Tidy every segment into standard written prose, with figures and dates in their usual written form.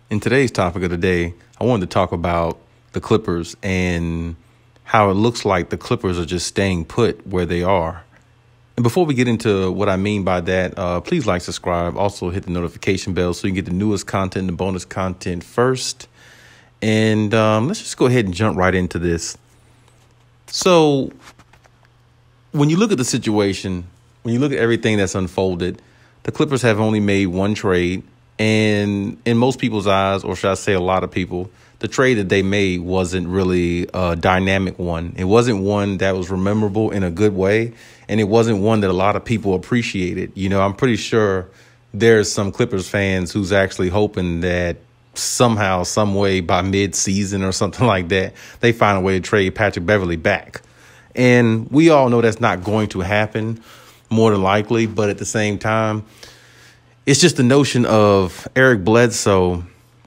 In today's topic of the day, I wanted to talk about the Clippers and how it looks like the Clippers are just staying put where they are. And before we get into what I mean by that, please like, subscribe. Also, hit the notification bell so you can get the newest content and bonus content first. And let's just go ahead and jump right into this. So when you look at the situation, when you look at everything that's unfolded, the Clippers have only made one trade. And in most people's eyes, or should I say a lot of people, the trade that they made wasn't really a dynamic one. It wasn't one that was memorable in a good way. And it wasn't one that a lot of people appreciated. You know, I'm pretty sure there's some Clippers fans who's actually hoping that somehow, some way by mid-season or something like that, they find a way to trade Patrick Beverley back. And we all know that's not going to happen, more than likely. But at the same time, it's just the notion of Eric Bledsoe,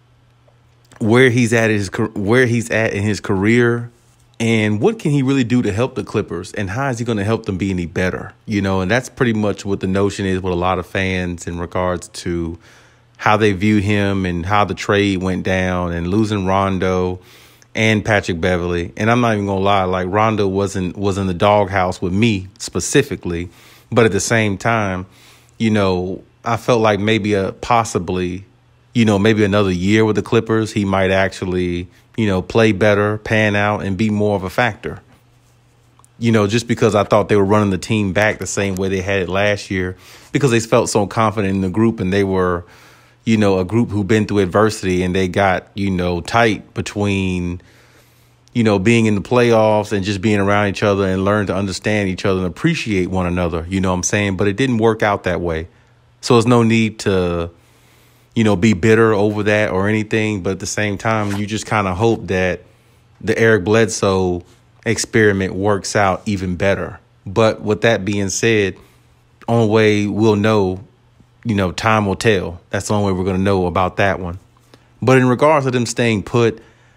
where he's at in his career, and what can he really do to help the Clippers, and how is he going to help them be any better? You know, and that's pretty much what the notion is with a lot of fans in regards to how they view him and how the trade went down and losing Rondo and Patrick Beverley. And I'm not even gonna lie, like Rondo was in the doghouse with me specifically, but at the same time, you know, I felt like maybe possibly, you know, maybe another year with the Clippers, he might actually, you know, play better, pan out, and be more of a factor. You know, just because I thought they were running the team back the same way they had it last year, because they felt so confident in the group, and they were, you know, a group who've been through adversity, and they got, you know, tight between, you know, being in the playoffs and just being around each other and learn to understand each other and appreciate one another. You know what I'm saying? But it didn't work out that way. So there's no need to, you know, be bitter over that or anything. But at the same time, you just kind of hope that the Eric Bledsoe experiment works out even better. But with that being said, only way we'll know, you know, time will tell. That's the only way we're going to know about that one. But in regards to them staying put,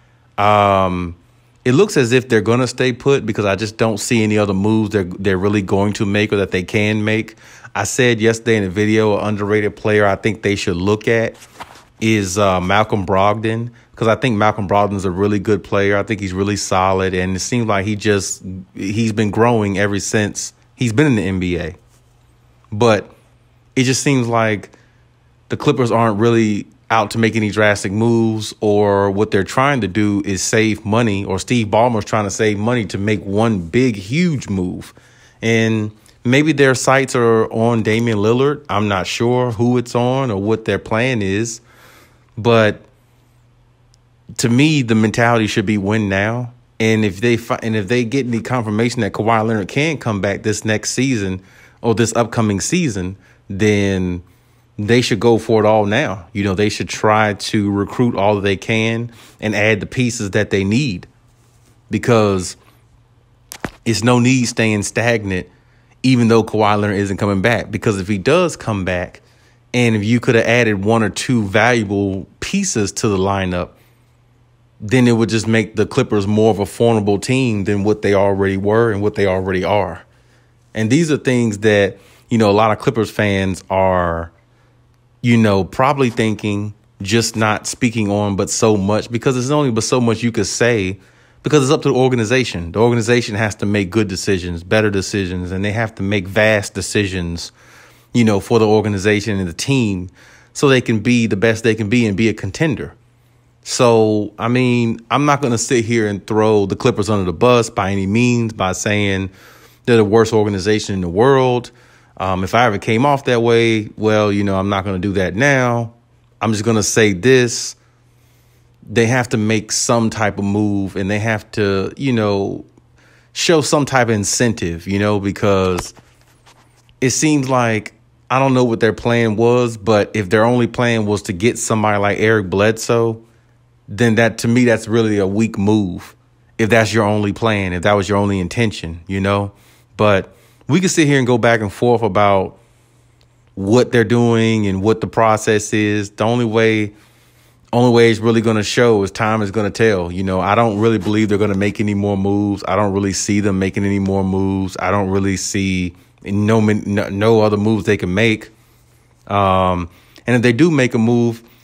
it looks as if they're going to stay put, because I just don't see any other moves they're really going to make or that they can make. I said yesterday in a video, an underrated player I think they should look at is Malcolm Brogdon, because I think Malcolm Brogdon's a really good player. I think he's really solid, and it seems like he's been growing ever since he's been in the NBA. But it just seems like the Clippers aren't really out to make any drastic moves, or what they're trying to do is save money, or Steve Ballmer's trying to save money to make one big, huge move. And maybe their sights are on Damian Lillard. I'm not sure who it's on or what their plan is. But to me, the mentality should be win now. And if they get any confirmation that Kawhi Leonard can come back this next season or this upcoming season, then they should go for it all now. You know, they should try to recruit all that they can and add the pieces that they need, because it's no need staying stagnant, even though Kawhi Leonard isn't coming back. Because if he does come back, and if you could have added one or two valuable pieces to the lineup, then it would just make the Clippers more of a formidable team than what they already were and what they already are. And these are things that, you know, a lot of Clippers fans are, you know, probably thinking, just not speaking on, but so much, because there's only but so much you could say, because it's up to the organization. The organization has to make good decisions, better decisions, and they have to make vast decisions, you know, for the organization and the team, so they can be the best they can be and be a contender. So, I mean, I'm not going to sit here and throw the Clippers under the bus by any means by saying they're the worst organization in the world. If I ever came off that way, well, you know, I'm not going to do that now. I'm just going to say this. They have to make some type of move, and they have to, you know, show some type of incentive, you know, because it seems like, I don't know what their plan was, but if their only plan was to get somebody like Eric Bledsoe, then that, to me, that's really a weak move. If that's your only plan, if that was your only intention, you know. But we can sit here and go back and forth about what they're doing and what the process is. The only way it's really going to show is time is going to tell. You know, I don't really believe they're going to make any more moves. I don't really see them making any more moves. I don't really see no other moves they can make. And if they do make a move,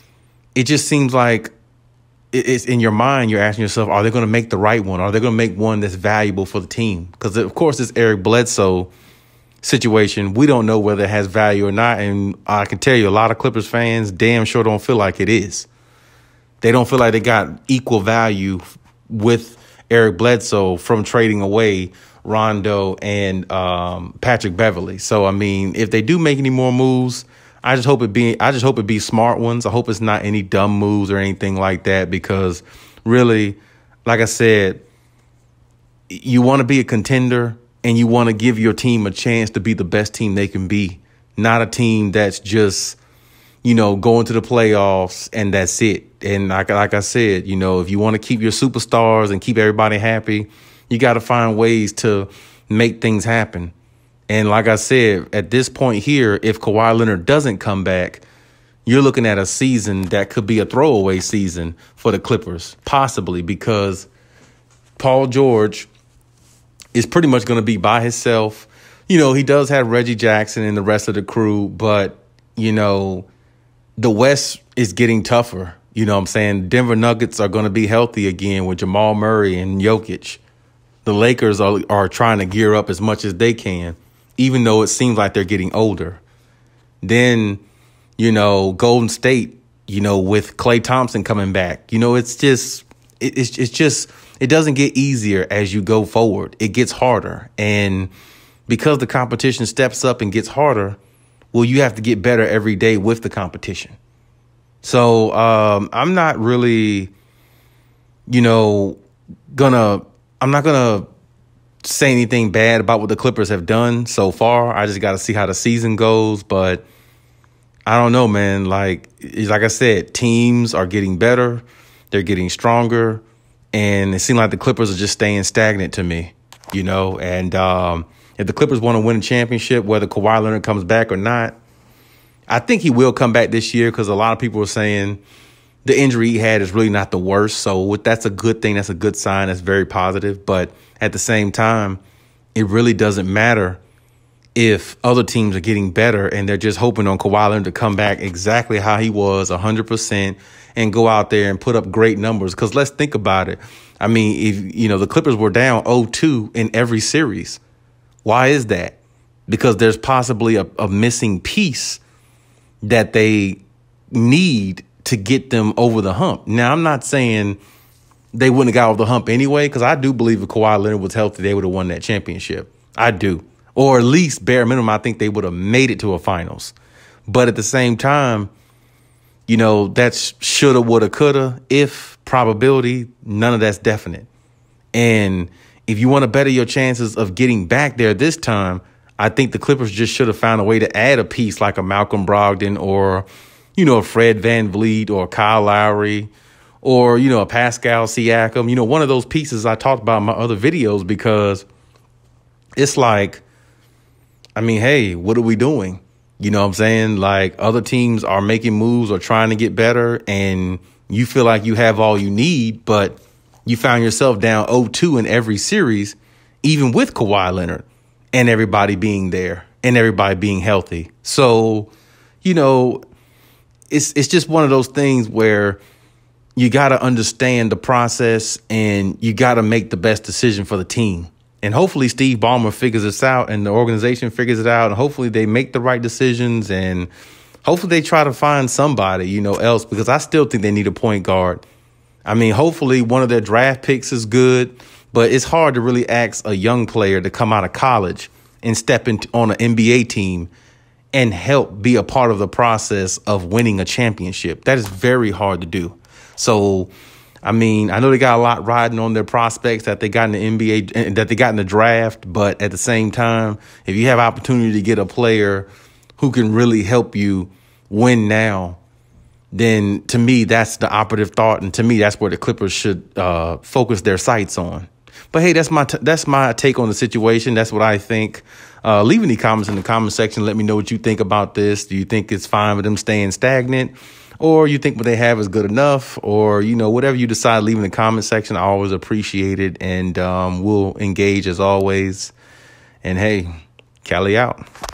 it just seems like it's in your mind. You're asking yourself, are they going to make the right one? Are they going to make one that's valuable for the team? Because, of course, this Eric Bledsoe situation, we don't know whether it has value or not. And I can tell you a lot of Clippers fans damn sure don't feel like it is. They don't feel like they got equal value with Eric Bledsoe from trading away Rondo and Patrick Beverley. So, I mean, if they do make any more moves, I just hope it be smart ones. I hope it's not any dumb moves or anything like that, because really, like I said, you want to be a contender and you want to give your team a chance to be the best team they can be, not a team that's just, going to the playoffs and that's it. And like I said, if you want to keep your superstars and keep everybody happy, you got to find ways to make things happen. And like I said, at this point here, if Kawhi Leonard doesn't come back, you're looking at a season that could be a throwaway season for the Clippers, possibly, because Paul George is pretty much going to be by himself. He does have Reggie Jackson and the rest of the crew, but, the West is getting tougher. You know what I'm saying? Denver Nuggets are going to be healthy again with Jamal Murray and Jokic. The Lakers are trying to gear up as much as they can, even though it seems like they're getting older. Then, Golden State, with Klay Thompson coming back, it's just it doesn't get easier as you go forward. It gets harder. And because the competition steps up and gets harder, well, you have to get better every day with the competition. So I'm not really, I'm not going to say anything bad about what the Clippers have done so far. I just got to see how the season goes. But I don't know, man. Like I said, teams are getting better. They're getting stronger. And it seems like the Clippers are just staying stagnant to me, And if the Clippers want to win a championship, whether Kawhi Leonard comes back or not, I think he will come back this year, because a lot of people are saying the injury he had is really not the worst. So that's a good thing. That's a good sign. That's very positive. But at the same time, it really doesn't matter if other teams are getting better and they're just hoping on Kawhi Leonard to come back exactly how he was, 100%, and go out there and put up great numbers. Because let's think about it. I mean, if the Clippers were down 0-2 in every series. Why is that? Because there's possibly a missing piece that they need to get them over the hump. Now, I'm not saying they wouldn't have got over the hump anyway, because I do believe if Kawhi Leonard was healthy, they would have won that championship. I do. Or at least, bare minimum, I think they would have made it to a finals. But at the same time, that's shoulda, woulda, coulda. If probability, none of that's definite. And if you want to better your chances of getting back there this time, I think the Clippers just should have found a way to add a piece like a Malcolm Brogdon or, a Fred VanVleet or Kyle Lowry or, a Pascal Siakam, one of those pieces I talked about in my other videos, because it's like, I mean, hey, what are we doing? You know what I'm saying? Like, other teams are making moves or trying to get better, and you feel like you have all you need, but you found yourself down 0-2 in every series, even with Kawhi Leonard and everybody being there and everybody being healthy. So, it's just one of those things where you got to understand the process and you got to make the best decision for the team. And hopefully Steve Ballmer figures this out and the organization figures it out, and hopefully they make the right decisions, and hopefully they try to find somebody, else, because I still think they need a point guard. I mean, hopefully one of their draft picks is good, but it's hard to really ask a young player to come out of college and step on an NBA team and help be a part of the process of winning a championship. That is very hard to do. So, I mean, I know they got a lot riding on their prospects that they got in the NBA, that they got in the draft. But at the same time, if you have opportunity to get a player who can really help you win now, then to me, that's the operative thought. And to me, that's where the Clippers should focus their sights on. But hey, that's my take on the situation. That's what I think. Leave any comments in the comment section. Let me know what you think about this. Do you think it's fine with them staying stagnant? Or you think what they have is good enough? Or, whatever you decide, leave in the comment section. I always appreciate it. And we'll engage as always. And hey, Khaliis out.